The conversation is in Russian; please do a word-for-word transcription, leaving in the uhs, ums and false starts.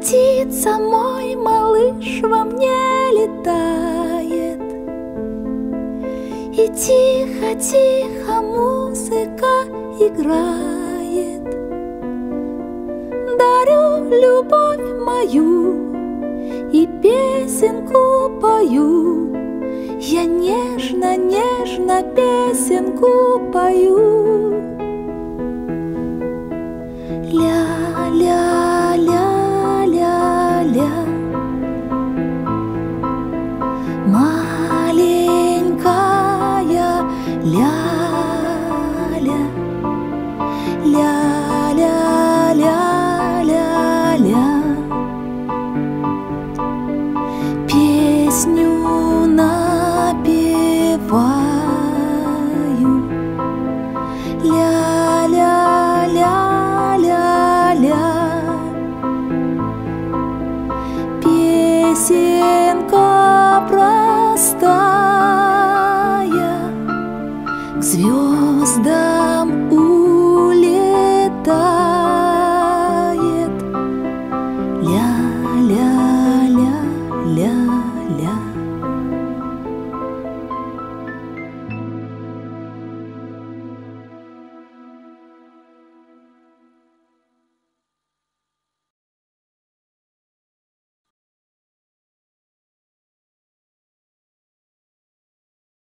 птица, мой малыш во мне летает, и тихо-тихо музыка играет. Дарю любовь мою и песенку пою, я нежно-нежно песенку пою. Ля-ля-ля-ля-ля, маленькая ля-ля, ля-ля-ля-ля-ля, песню напеваю. Ля-ля-ля-ля-ля, песенка